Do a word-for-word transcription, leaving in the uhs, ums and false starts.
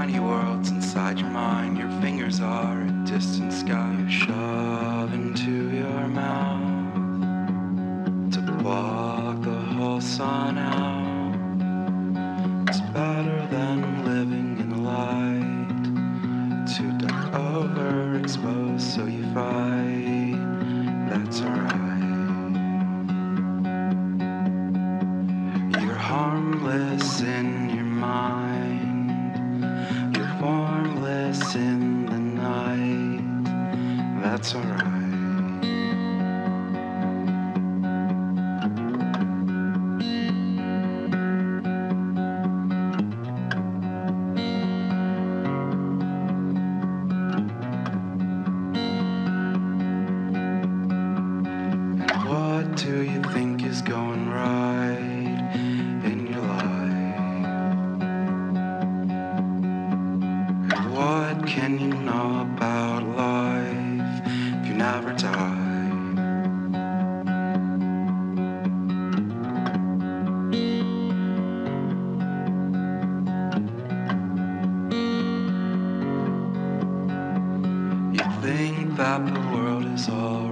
tiny worlds inside your mind. Your fingers are a distant sky. You shove into your mouth to block the whole sun out. It's better than living in the light. Too dark, overexposed, so you fight. That's alright. You're harmless in your mind. You're formless in the night. That's alright. What do you think is going right in your life? What can you know about life if you never die? You think that the world is all